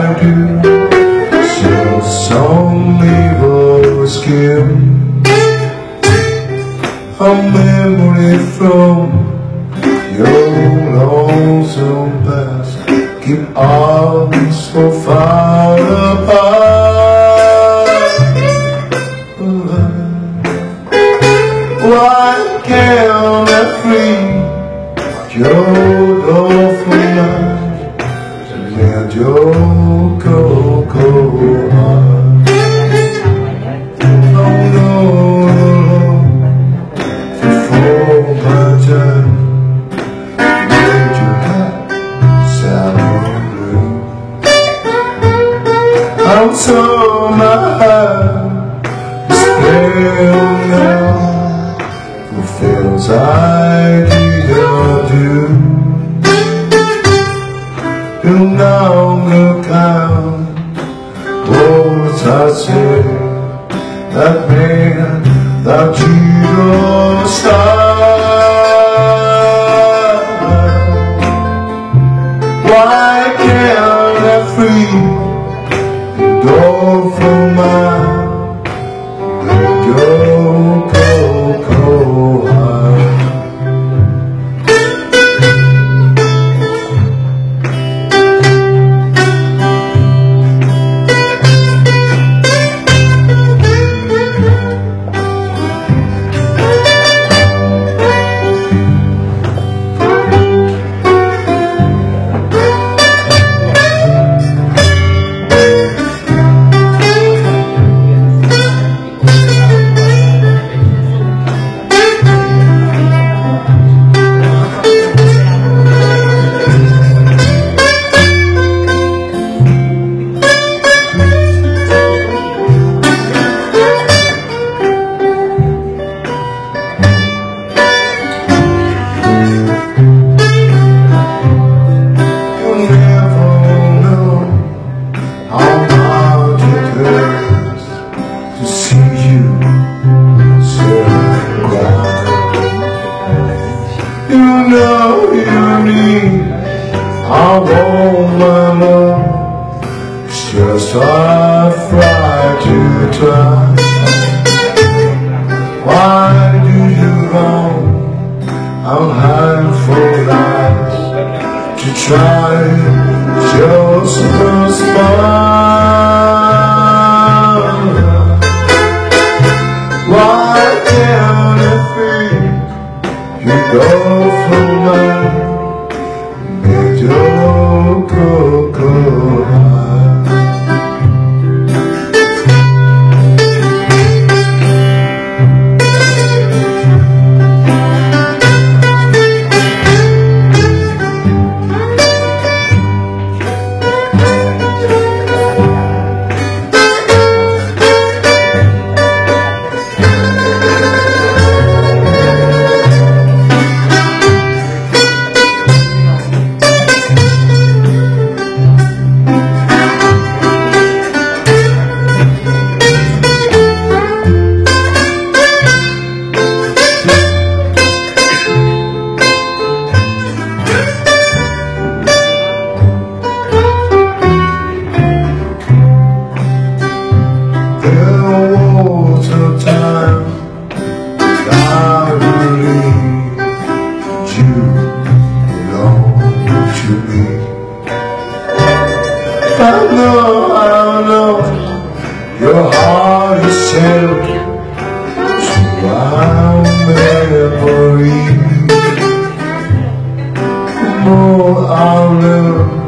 I do. So some evil skin, a memory from your lonesome past. Keep arms so far apart. Why can't I free your awful life and your cold, cold heart? Oh no, before my time made you hot, sour blue. I'm so my heart is pale now, fulfills ideal do. You now count words I say that man that you don't start. Why can't I free the door from my your cold, cold heart? You know you need I want my love. It's just I try to try. Why do you wrong? I'm hiding for lies to try just to smile. Why can't I feel you go from mine? Made your cocoa high. I know your heart is held to our memory. More I love